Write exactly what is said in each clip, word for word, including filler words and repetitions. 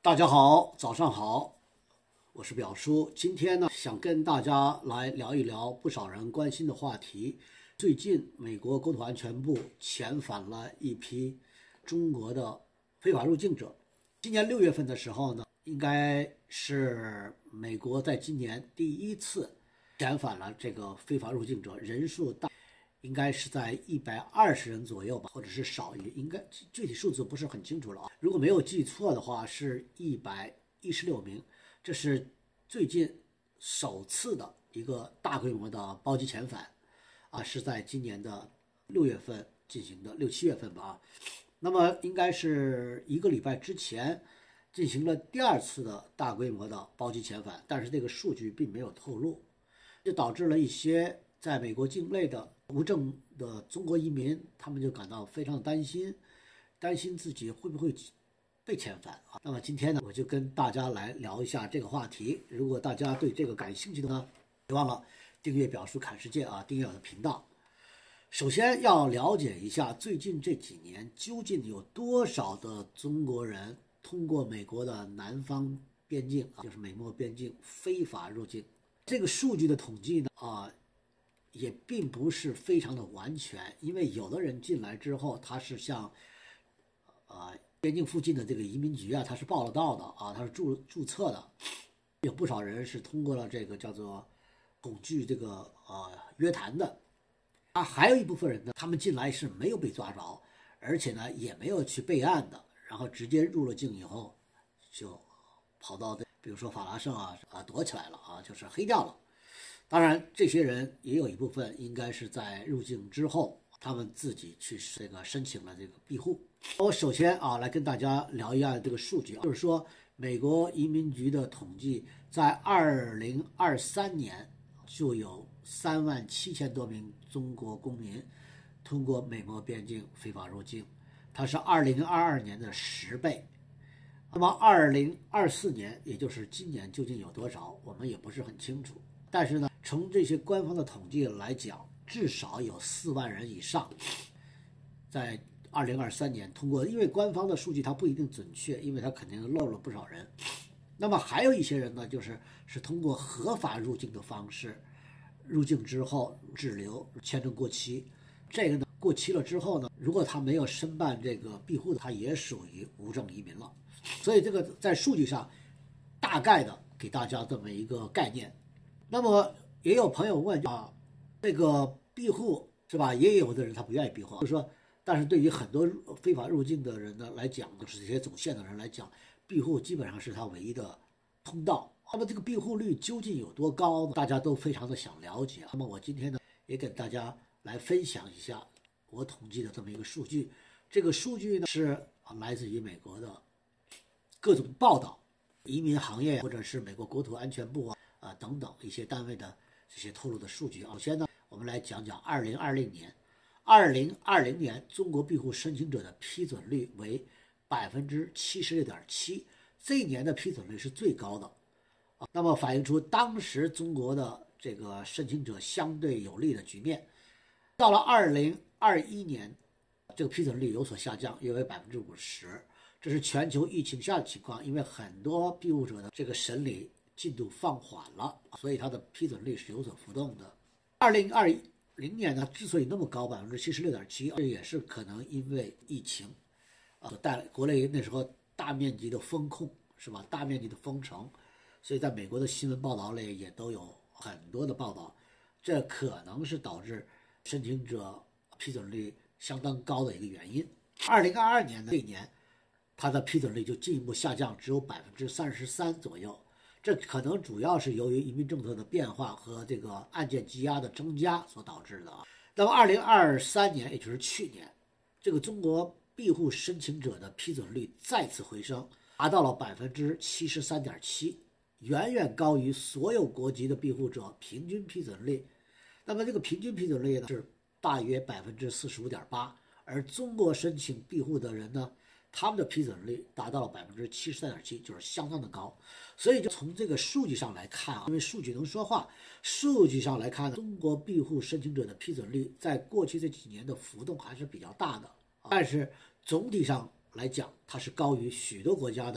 大家好，早上好，我是表叔。今天呢，想跟大家来聊一聊不少人关心的话题。最近，美国国土安全部遣返了一批中国的非法入境者。今年六月份的时候呢，应该是美国在今年第一次遣返了这个非法入境者，人数大。应该是在一百二十人左右吧，或者是少一点，应该具体数字不是很清楚了啊。如果没有记错的话，是一百一十六名，这是最近首次的一个大规模的包机遣返，啊，是在今年的六月份进行的，六七月份吧啊。那么应该是一个礼拜之前进行了第二次的大规模的包机遣返，但是这个数据并没有透露，就导致了一些在美国境内的无证的中国移民，他们就感到非常担心，担心自己会不会被遣返啊。那么今天呢，我就跟大家来聊一下这个话题。如果大家对这个感兴趣的呢，别忘了订阅表叔侃世界啊，订阅我的频道。首先要了解一下最近这几年究竟有多少的中国人通过美国的南方边境，就是美墨边境非法入境。这个数据的统计呢，啊。也并不是非常的完全，因为有的人进来之后，他是向，呃，边境附近的这个移民局啊，他是报了到的啊，他是注注册的，有不少人是通过了这个叫做恐惧这个呃约谈的，啊，还有一部分人呢，他们进来是没有被抓着，而且呢也没有去备案的，然后直接入了境以后，就跑到比如说法拉盛啊啊躲起来了啊，就是黑掉了。当然，这些人也有一部分应该是在入境之后，他们自己去这个申请了这个庇护。我首先啊，来跟大家聊一下这个数据啊，就是说，美国移民局的统计，在二零二三年就有三万七千多名中国公民通过美墨边境非法入境，它是二零二二年的十倍。那么二零二四年，也就是今年究竟有多少，我们也不是很清楚。但是呢，从这些官方的统计来讲，至少有四万人以上，在二零二三年通过，因为官方的数据它不一定准确，因为它肯定漏了不少人。那么还有一些人呢，就是是通过合法入境的方式入境之后滞留，签证过期，这个呢过期了之后呢，如果他没有申办这个庇护的，他也属于无证移民了。所以这个在数据上大概的给大家这么一个概念。那么也有朋友问啊，这个庇护是吧？也有的人他不愿意庇护，就是说，但是对于很多非法入境的人呢来讲，就是这些走线的人来讲，庇护基本上是他唯一的通道。那么这个庇护率究竟有多高呢？大家都非常的想了解。那么我今天呢也跟大家来分享一下我统计的这么一个数据。这个数据呢是来自于美国的各种报道，移民行业或者是美国国土安全部啊。啊，等等一些单位的这些透露的数据啊。首先呢，我们来讲讲二零二零年，二零二零年中国庇护申请者的批准率为百分之七十六点七，这一年的批准率是最高的啊。那么反映出当时中国的这个申请者相对有利的局面。到了二零二一年，这个批准率有所下降，约为百分之五十，这是全球疫情下的情况，因为很多庇护者的这个审理进度放缓了，所以它的批准率是有所浮动的。二零二零年呢，之所以那么高，百分之七十六点七，这也是可能因为疫情啊带来国内那时候大面积的封控，是吧？大面积的封城，所以在美国的新闻报道里也都有很多的报道，这可能是导致申请者批准率相当高的一个原因。二零二二年的这一年，它的批准率就进一步下降，只有百分之三十三左右。这可能主要是由于移民政策的变化和这个案件积压的增加所导致的啊。那么，二零二三年，也就是去年，这个中国庇护申请者的批准率再次回升，达到了百分之七十三点七，远远高于所有国籍的庇护者平均批准率。那么，这个平均批准率呢是大约百分之四十五点八，而中国申请庇护的人呢，他们的批准率达到了百分之七十三点七，就是相当的高。所以就从这个数据上来看啊，因为数据能说话，数据上来看呢，中国庇护申请者的批准率在过去这几年的浮动还是比较大的，但是总体上来讲，它是高于许多国家的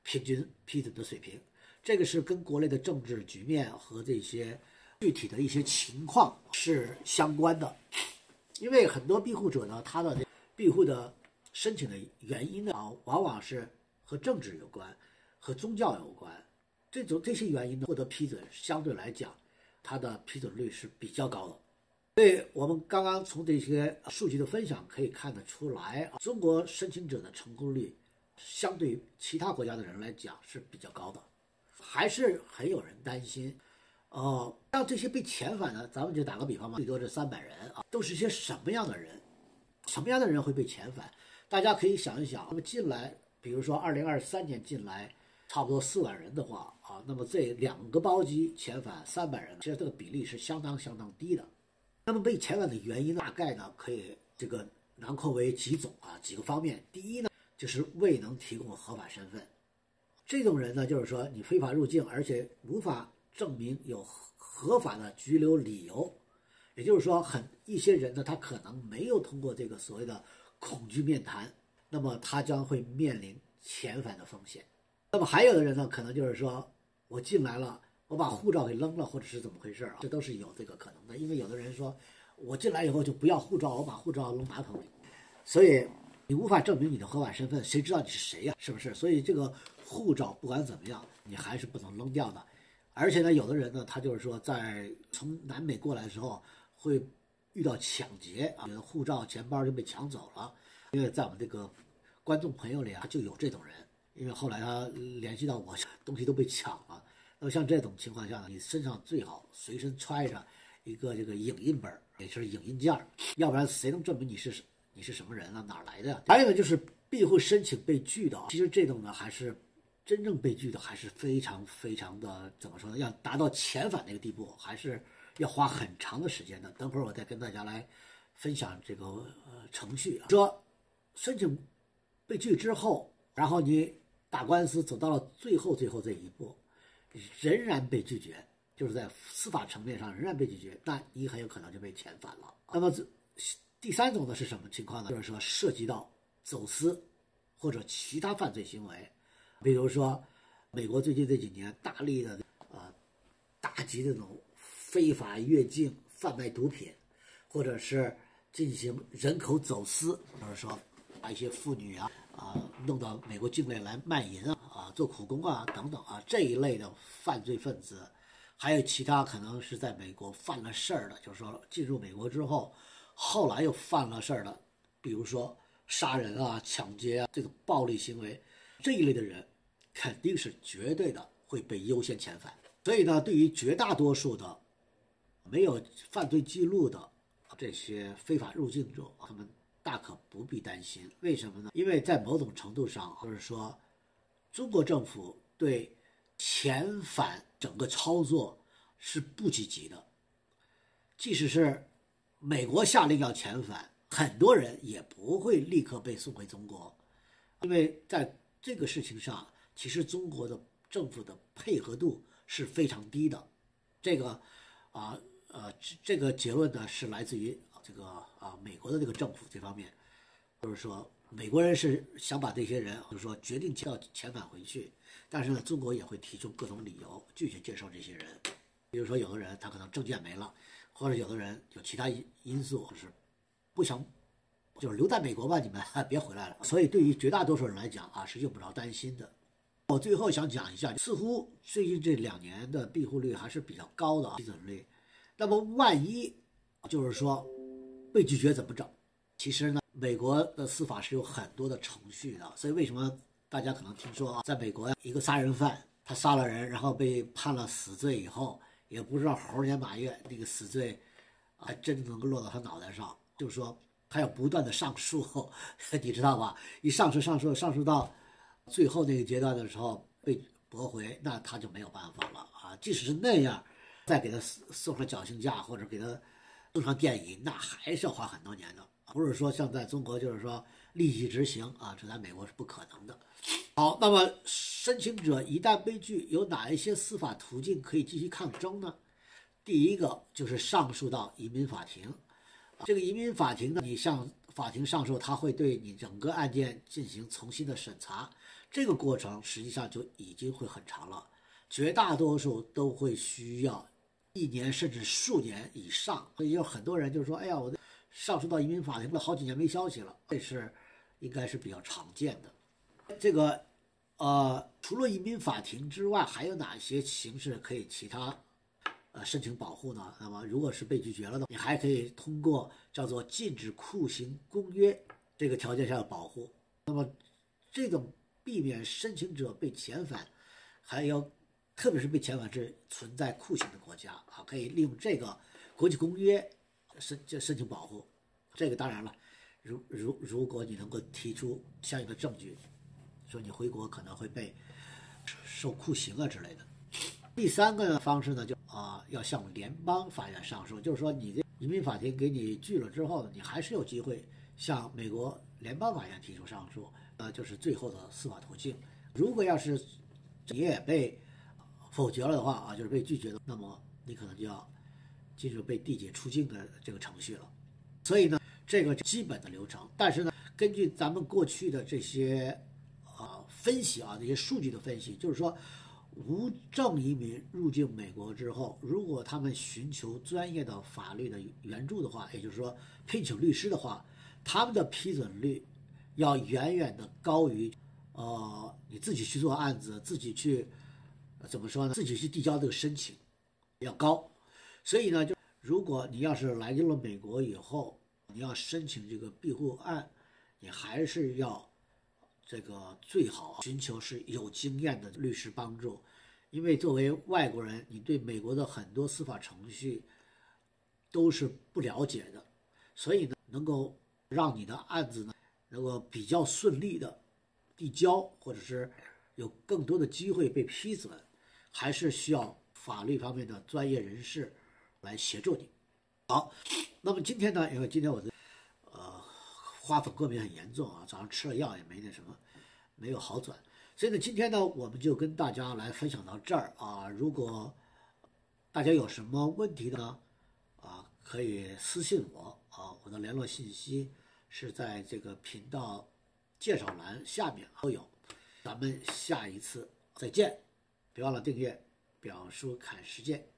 平均批准的水平。这个是跟国内的政治局面和这些具体的一些情况是相关的。因为很多庇护者呢，他的庇护的申请的原因呢，往往是和政治有关，和宗教有关。这种这些原因呢，获得批准相对来讲，它的批准率是比较高的。所以我们刚刚从这些数据的分享可以看得出来，中国申请者的成功率相对于其他国家的人来讲是比较高的。还是很有人担心，呃，像这些被遣返的，咱们就打个比方嘛，最多是三百人啊，都是些什么样的人？什么样的人会被遣返？大家可以想一想，那么进来，比如说二零二三年进来差不多四万人的话啊，那么这两个包机遣返三百人，其实这个比例是相当相当低的。那么被遣返的原因大概呢，可以这个囊括为几种啊，几个方面。第一呢，就是未能提供合法身份。这种人呢，就是说你非法入境，而且无法证明有合法的拘留理由，也就是说，很一些人呢，他可能没有通过这个所谓的恐惧面谈，那么他将会面临遣返的风险。那么还有的人呢，可能就是说我进来了，我把护照给扔了，或者是怎么回事啊？这都是有这个可能的，因为有的人说我进来以后就不要护照，我把护照扔马桶里，所以你无法证明你的合法身份，谁知道你是谁呀？是不是？所以这个护照不管怎么样，你还是不能扔掉的。而且呢，有的人呢，他就是说在从南美过来的时候会遇到抢劫啊，护照、钱包就被抢走了。因为在我们这个观众朋友里啊，就有这种人。因为后来他联系到我，东西都被抢了。那么像这种情况下呢，你身上最好随身揣着一个这个影印本，也就是影印件，要不然谁能证明你是你是什么人啊？哪来的呀？还有呢，就是庇护申请被拒的，其实这种呢还是真正被拒的还是非常非常的怎么说呢？要达到遣返那个地步，还是要花很长的时间的。等会儿我再跟大家来分享这个呃程序啊。说申请被拒之后，然后你打官司走到了最后最后这一步，仍然被拒绝，就是在司法层面上仍然被拒绝，那你很有可能就被遣返了。那么第三种呢是什么情况呢？就是说涉及到走私或者其他犯罪行为，比如说美国最近这几年大力的呃打击这种非法越境贩卖毒品，或者是进行人口走私，比如说把一些妇女啊啊弄到美国境内来卖淫啊啊做苦工啊等等啊这一类的犯罪分子，还有其他可能是在美国犯了事儿的，就是说进入美国之后后来又犯了事儿的，比如说杀人啊、抢劫啊这种暴力行为，这一类的人肯定是绝对的会被优先遣返。所以呢，对于绝大多数的没有犯罪记录的这些非法入境者，他们大可不必担心。为什么呢？因为在某种程度上，就是说中国政府对遣返整个操作是不积极的，即使是美国下令要遣返，很多人也不会立刻被送回中国，因为在这个事情上，其实中国的政府的配合度是非常低的。这个啊呃这个结论呢是来自于这个啊美国的这个政府这方面，就是说美国人是想把这些人，就是说决定要遣返回去，但是呢，中国也会提出各种理由拒绝接受这些人。比如说有的人他可能证件没了，或者有的人有其他因素，就是不想，就是留在美国吧，你们别回来了。所以对于绝大多数人来讲啊，是用不着担心的。我最后想讲一下，似乎最近这两年的庇护率还是比较高的批准率。那么万一就是说被拒绝怎么整？其实呢，美国的司法是有很多的程序的，所以为什么大家可能听说啊，在美国一个杀人犯他杀了人，然后被判了死罪以后，也不知道猴年马月那个死罪还真能够落到他脑袋上，就是说他要不断的上诉，你知道吧？一上诉上诉上诉到最后那个阶段的时候被驳回，那他就没有办法了啊！即使是那样，再给他送上绞刑架或者给他送上电椅，那还是要花很多年的，不是说像在中国就是说立即执行啊，这在美国是不可能的。好，那么申请者一旦被拒，有哪一些司法途径可以继续抗争呢？第一个就是上诉到移民法庭。这个移民法庭呢，你向法庭上诉，他会对你整个案件进行重新的审查， 这个过程实际上就已经会很长了，绝大多数都会需要一年甚至数年以上。所以有很多人就说：“哎呀，我上诉到移民法庭了，好几年没消息了。”这是应该是比较常见的。这个呃，除了移民法庭之外，还有哪些形式可以其他呃申请保护呢？那么如果是被拒绝了的，你还可以通过叫做禁止酷刑公约这个条件下的保护。那么这种避免申请者被遣返，还有特别是被遣返是存在酷刑的国家啊，可以利用这个国际公约申申请保护。这个当然了，如如如果你能够提出相应的证据，说你回国可能会被受酷刑啊之类的。第三个方式呢，就啊、呃、要向联邦法院上诉，就是说你这移民法庭给你拒了之后呢，你还是有机会向美国联邦法院提出上诉，呃，就是最后的司法途径。如果要是你也被否决了的话啊，就是被拒绝的，那么你可能就要进入被递解出境的这个程序了。所以呢，这个基本的流程，但是呢，根据咱们过去的这些啊、呃、分析啊，这些数据的分析，就是说，无证移民入境美国之后，如果他们寻求专业的法律的援助的话，也就是说聘请律师的话，他们的批准率要远远的高于呃你自己去做案子，自己去、呃、怎么说呢？自己去递交这个申请要高。所以呢，就如果你要是来进了美国以后，你要申请这个庇护案，你还是要这个最好寻求是有经验的律师帮助，因为作为外国人，你对美国的很多司法程序都是不了解的，所以呢，能够让你的案子呢能够比较顺利的递交，或者是有更多的机会被批准，还是需要法律方面的专业人士来协助你。好，那么今天呢，因为今天我的呃花粉过敏很严重啊，早上吃了药也没那什么，没有好转，所以呢，今天呢，我们就跟大家来分享到这儿啊。如果大家有什么问题呢，啊，可以私信我啊，我的联络信息是在这个频道介绍栏下面都有。咱们下一次再见，别忘了订阅表叔看世界。